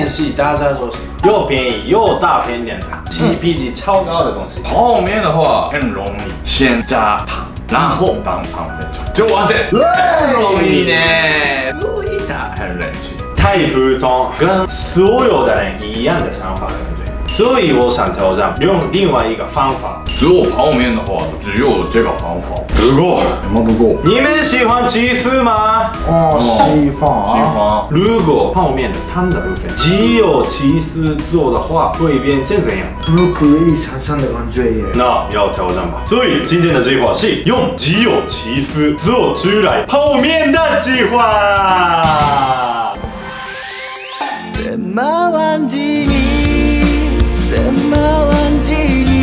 是大家都喜欢又便宜又大片点的，CP值超高的东西。 泡面的话很容易，先加糖，然后当3分钟就完成，很容易呢。所以它很人气。 太普通，跟所有的人一样的想法的感觉，所以我想挑战用另外一个方法。 做泡面的话，只有这个方法。不过，什么不过？ 你们喜欢起司吗？ 喜欢。 喜欢。 如果泡面的汤的部分只有起司做的话，会变成怎样？ 不可以想象的感觉耶。 那要挑战吧。所以今天的计划是用只有起司做出来泡面的计划。 怎么忘记你？怎么忘记你？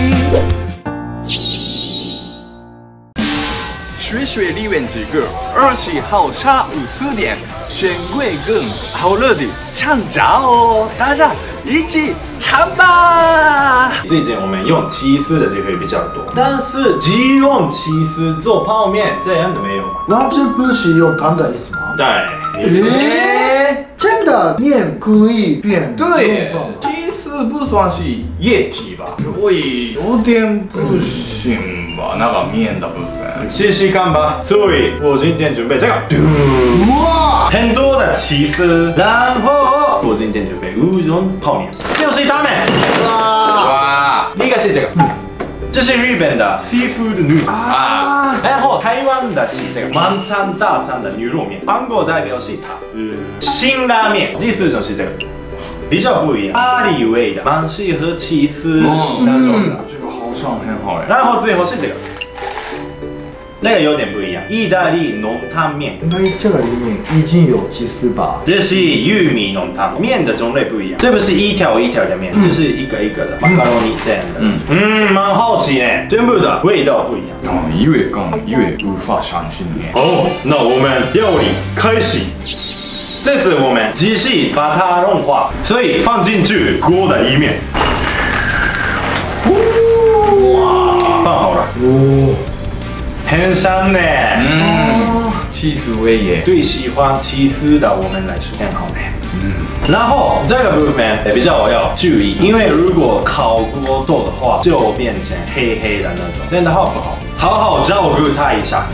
水水梨园之歌，20号下午4点，选贵更好乐的唱着哦，大家一起唱吧！ 最近我们用起司的机会比较多，但是只用起司做泡面这样的没有吗？ 完全不是用汤的意思吗？ 对。 真的面可以变对，起司不算是液体吧，所以有点不行吧，那个面的部分。 试试看吧。所以我今天准备这个， 哇， 很多的起司，然后我今天准备乌龙泡面，就是它们。 哇， 一个是这个，这是日本的 seafood noodle 啊，然后台湾的是这个满餐大餐的牛肉面，韩国代表是它，辛拉面。第4种是这个，比较不一样，咖喱味的，蛮适合起司那种的。 这个好像很好哎。 然后最后是这个，那个有点不一样，意大利浓汤面。 应该这个里面已经有起司吧？ 这是玉米浓汤，面的种类不一样，这不是一条一条的面，这是一个一个的马卡龙尼这样的。蛮好奇呢，全部的味道不一样。 越讲越无法相信呢。 哦，那我们料理开始。这次我们只是把它融化，所以放进去锅的里面。哇，放好了。哦，很香呢。 起司味耶。 最喜欢起司的我们来说很好呢。然后这个部分比较要注意，因为如果烤过多的话，就变成黑黑的那种，真的好不好？好好照顾它一下。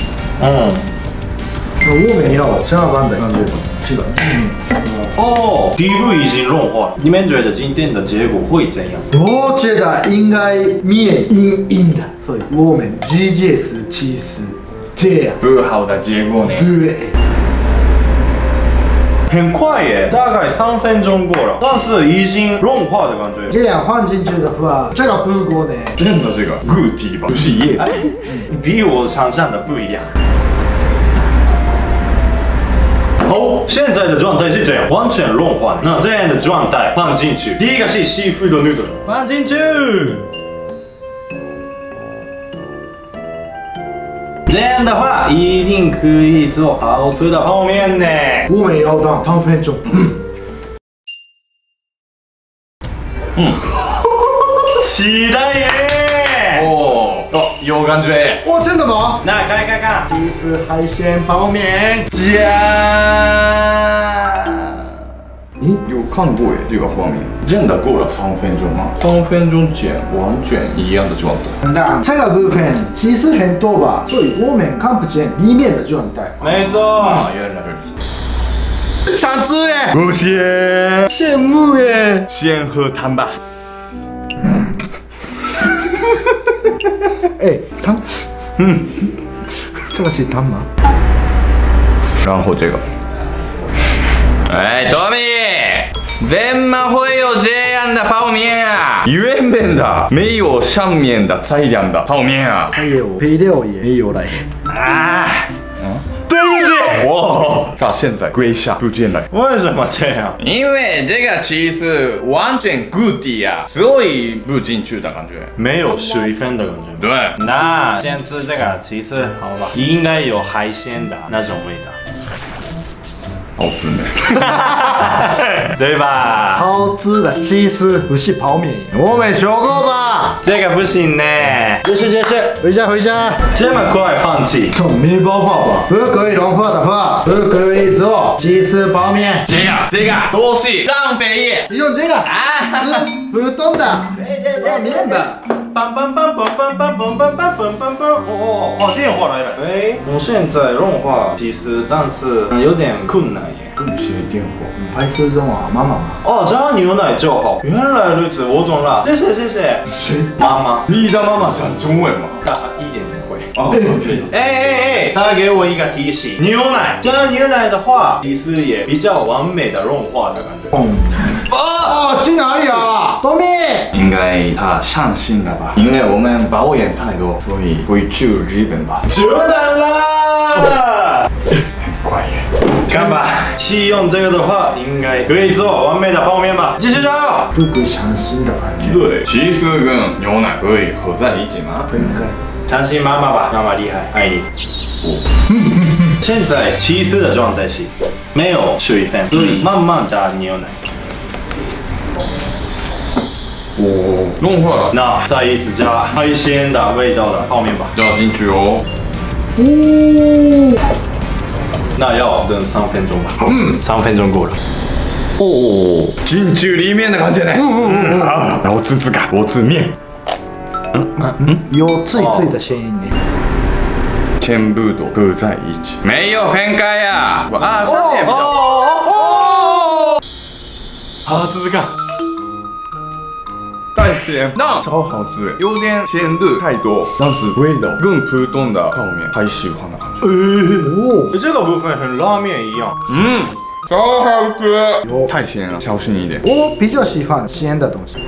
我们要加班的感觉，这个哦，底部已经融化了，你们觉得今天的结果会怎样？ 我觉得应该面硬硬的，所以我们直接吃起司，这样不好的结果呢？ 对。 很快耶，大概3分钟过了，但是已经融化的感觉。 这样放进去的话，这个不过呢， 真的这个固体吧，不是液体。 比我想象的不一样。好，现在的状态是这样，完全融化。那这样的状态放进去，第一个是seafood noodle，放进去。这样的话，一定可以做好吃的泡面呢。 我们要等3分钟。 期待耶！ 哦，有感觉。 哦，真的吗？ 那看看， 起司海鲜泡面。 有看过耶，这个画面，真的过了3分钟吗？3分钟前完全一样的状态。 那这个部分其实很多吧，所以我们看不见里面的状态。 没错。 原来是想吃耶！ 不行， 羡慕耶！ 先喝汤吧。 哎，汤，这个是汤吗？ 然后这个，哎，Tommy，怎么会有这样的泡面啊？原本的没有上面的材料的泡面啊。 还有配料也没有了耶。 对不起， 哇，他现在跪下不见了。 为什么这样？ 因为这个起司完全固体啊，所以不进去的感觉。 没有水分的感觉。 对， 那先吃这个起司，好吧？应该有海鲜的那种味道。 好吃呢， 对吧？ 好吃的起司不是泡面，我们说过吧？ 这个不行呢， 结束，回家。 这么快放弃？ 没办法吧？不可以融化的话，不可以时候鸡翅泡面， 这个都是浪费耶。 只用这个吃不动的泡面的。 哦，电话来了。喂，我现在融化鸡丝，但是有点困难耶。 跟谁电话？拍摄中啊，妈妈吗？ 哦，加牛奶就好。原来如此，我懂了。谢谢谢谢。 谁？ 妈妈。 你的妈妈讲中文吗？ 一点点会。 哦，对。 他给我一个提醒，牛奶加牛奶的话，鸡丝也比较完美的融化的感觉。 哦，去哪里啊？东明。 应该他伤心了吧？因为我们保养太多，所以回去日本吧。 久等了。 很快耶。 看吧，使用这个的话，应该可以做完美的泡面吧。继续加油！ 不会伤心的感觉。 对，鸡丝跟牛奶可以合在一起吗？ 应该。 相信妈妈吧，妈妈厉害，爱你。现在起司的状态是没有水分，所以慢慢加牛奶。 哦，融化了。 那再一次加海鲜的味道的泡面吧。 加进去哦。 那要等3分钟吧。3分钟过了。 哦，进去里面的感觉呢。然后试试看，我吃面。 有自己的声音呢。 全部都合在一起，没有分开呀。啊，上面比较。 好，试试看。 但是那超好吃，有点咸度太多，但是味道更普通的泡面太喜欢的感觉。 这个部分和拉面一样。 超好吃。太咸了，小心一点。 我比较喜欢咸的东西。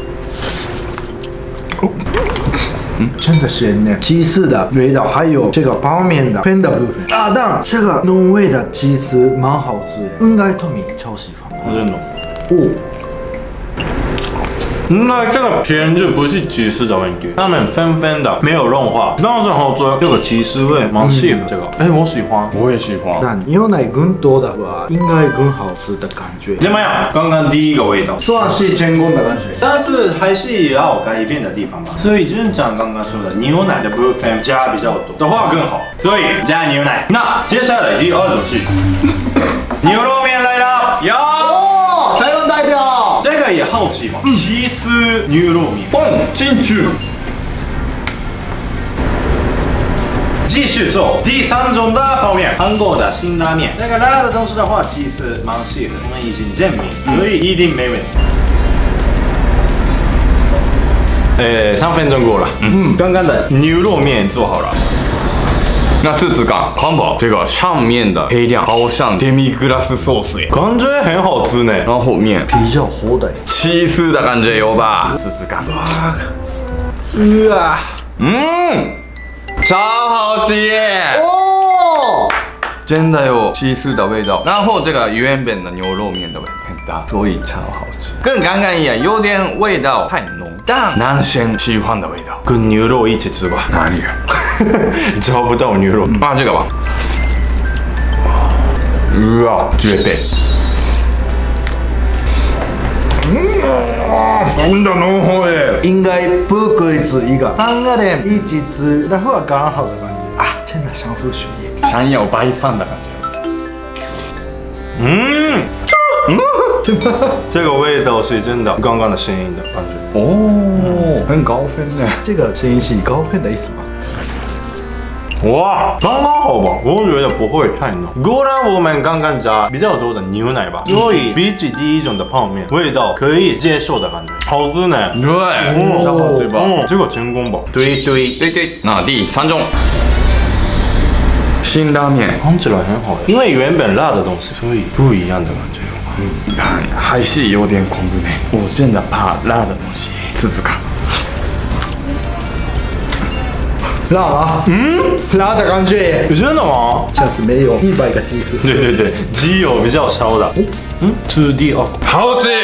真的咸呢，鸡翅的味道，还有这个泡面的偏的部分啊，当然这个浓味的鸡翅蛮好吃的，应该Tommy超喜欢。 真的。 哦。 那这个偏就不是鸡丝的问题，它们分分的没有融化，但是好吃，这个鸡丝味蛮适合这个。我喜欢， 我也喜欢。 但牛奶更多的话，应该更好吃的感觉。 怎么样？刚刚第一个味道算是成功的感觉， 但是还是要改变的地方吧。所以俊长刚刚说的牛奶的部分加比较多的话更好，所以加牛奶。那接下来第二种是牛肉面来了， 台湾代表， 这个也好奇嘛，起司牛肉面放进去。 继续做第3种的泡面，韩国的辛拉面。那个辣的东西的话，其实蛮适合，我们已经证明，所以一定没问题。3分钟过了，刚刚的牛肉面做好了。 那试试看，汉堡这个上面的配料好像デミグラスソース耶， 感觉很好吃呢。 然后面比较厚的， 起司的感觉有吧？试试看。超好吃耶！哦，真的有起司的味道，然后这个原本的牛肉面的味道很大，所以超好吃。跟刚刚一样，有点味道太浓，但男生喜欢的味道。 跟牛肉一起吃吧。 哪里啊？ 找不到牛肉。 这个吧。绝对。真的浓厚耶！ 应该不可以吃一个3个人一起吃的话刚好的感觉啊，真的相互需要， 想要白饭的感觉。这个味道是真的刚刚的声音的感觉。 哦，很高分呢。 这个声音是高分的意思吗？ 哇，刚刚好吧，我觉得不会太浓。果然我们刚刚加比较多的牛奶吧，所以比起第一种的泡面，味道可以接受的感觉，好吃呢。 对，超好吃吧？ 这个成功吧？对。 那第3种，辛拉面， 看起来很好，因为原本辣的东西，所以不一样的感觉。 但还是有点恐怖呢。我真的怕辣的东西，试试看。 辣吗？辣的感觉。 真的吗？ 下次没有100个鸡翅。 对，鸡有比较少的。吃第2口， 好吃。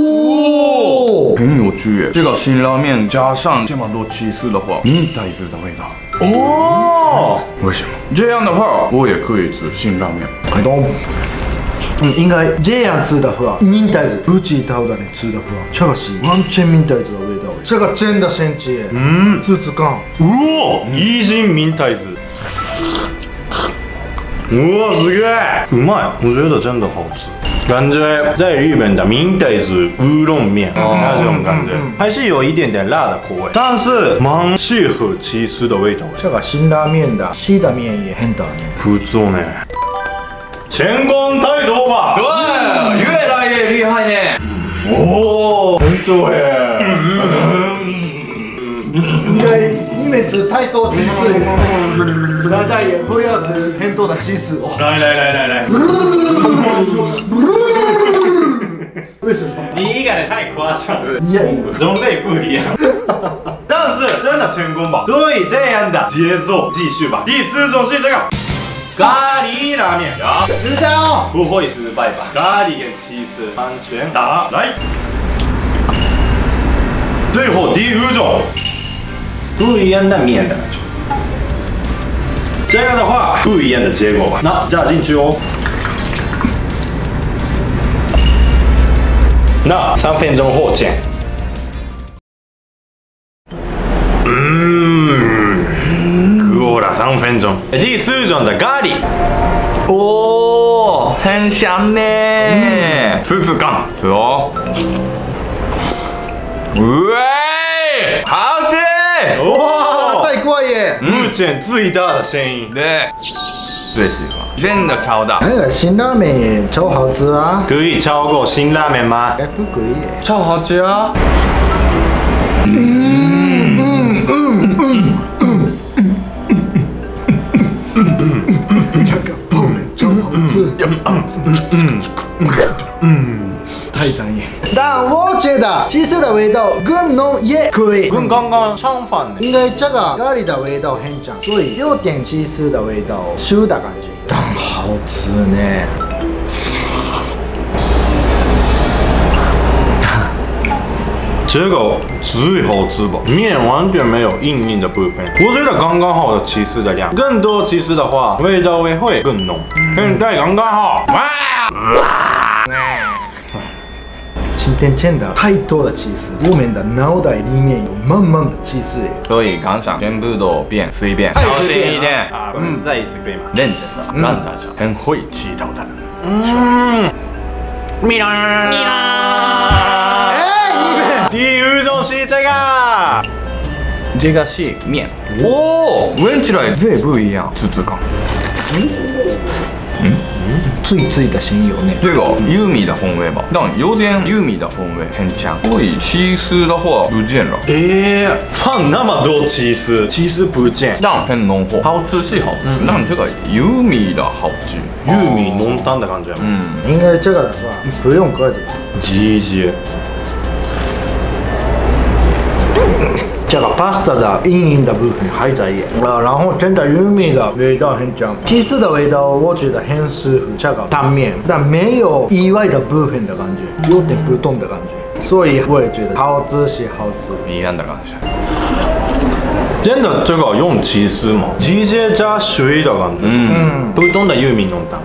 很有趣耶！这个辛拉面加上这么多起司的话，明太子的味道。为什么？这样的话，我也可以吃辛拉面。 应该这样吃的话，明太子不知道的人吃的话，这个是完全明太子的味道。这个真的神奇耶！试试看。 一心明太子。 哇，是个，うまい，我觉得真的好吃。感觉在日本的明太子乌龙面那种感觉，还是有一点点辣的口味，但是蛮适合起司的味道。 这个辛拉面的细的面也很大呢。 不错呢，成功太多吧？ 对，越来越厉害呢。 哦，很多耶。 应该里面吃太多鸡翅，大家也不要吃很多的鸡翅哦。 来， 为什么？ 你一个人太夸张了， 一样。 种类不一样。但是真的成功吧？所以这样的节奏继续吧。第四种是这个咖喱拉面呀， 等一下哦。 不会失败吧？咖喱跟起司完全打来。最后第五种。不一样的面的感觉，这个的话不一样的结果吧。那加进去哦。那3分钟后见。过了3分钟。第四种的咖喱， 哦，很香呢。试试看，吃哦。喂，好吃！ 哇，太贵耶！ 目前最大的声音。 对，最喜欢，真的超大， 那个辛拉面也超好吃啊。 可以超过辛拉面吗？ 哎，不贵耶。 超好吃啊！ 这个泡面超好吃。太专业。但我觉得鸡翅的味道更浓也可以。 跟刚刚相反呢。 应该这个咖喱的味道很强，所以有点鸡翅的味道，酥的感觉，但好吃呢。 这个最好吃吧，面完全没有硬的部分，我觉得刚刚好的起司的量，更多起司的话，味道会更浓，现在刚刚好。哇！ 今天见的太多的鸡翅，我们的脑袋里面有满满的鸡翅耶。 所以刚想全部都变随便， 太小随便了心一点， 啊，再一次可以吗？ 认真的，让大家很会吃到的。 米拉， 哎，你们第五种是这个， 这个是面，哦，闻起来全部一样，质感。 脆脆的先有呢。 这个玉米的风味吧，但有点玉米的风味很强。所以起司的话不见了， 放那么多起司，起司不见， 但很浓厚，好吃是好吃，但这个玉米的好吃。 玉米浓淡的感觉。 应该这个的话不用鸽子吧？ 鸡鸡。 这个 pasta 的硬硬的部分还在耶，然后真的玉米的味道很强，鸡翅的味道我觉得很适合这个汤面，但没有意外的部分的感觉，有点不动的感觉，所以我也觉得好吃是好吃。 一样的感觉。 真的这个用起司吗？直接加水的感觉。不同的玉米浓淡。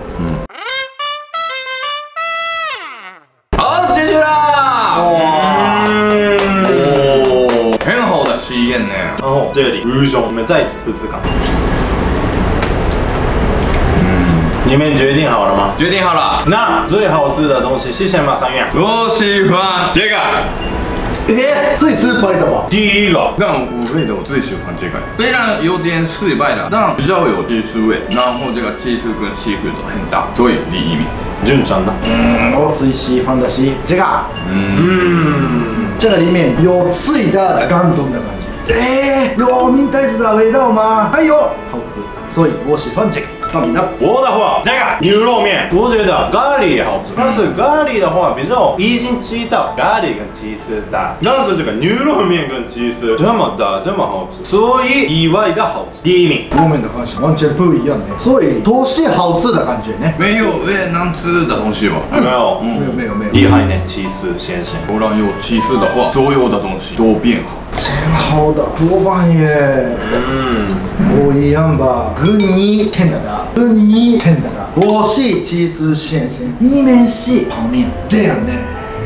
好，继续啦！很好的实验呢。 然后这里五种，我们再次试试看。你们决定好了吗？ 决定好了。 那最好吃的东西是什么3样？ 我喜欢这个。 最失败的吧？ 第一个， 但我觉得我最喜欢这个，虽然有点失败了，但比较有技术味，然后这个技术跟细致度很大，所以第一名。 俊ちゃん的。 我最喜欢的是这个。这个里面有脆的感动的感觉。有明太子的味道吗？还有好吃，所以我喜欢这个。那你呢？ 我的话，这个牛肉面，我觉得咖喱也好吃，但是咖喱的话比较已经知道咖喱跟起司的，但是这个牛肉面跟起司这么大这么好吃，所以意外的好吃。第一名， 我们的方向完全不一样呢，所以都是好吃的感觉呢。 没有难吃的东西吧？ 没有， 没有。 厉害呢，起司先生。 不然有起司的话，所有的东西都变好。 真好的多半耶。不一样吧？跟你听的的，跟你听的的。我是起司先生，你们是泡面，这样呢？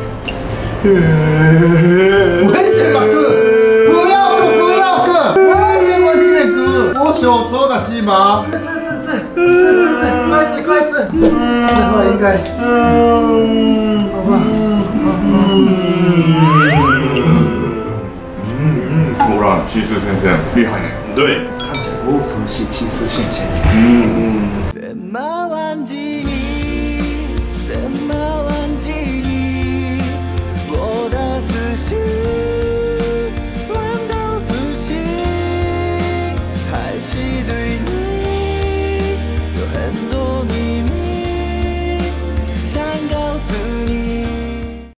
为什么哥？不要哥！为什么你们哥？我想做的是吗？这，快次，最后应该，好吧。 ほら、チース先生、厉害ね。 对， 看起来我不是其次先生。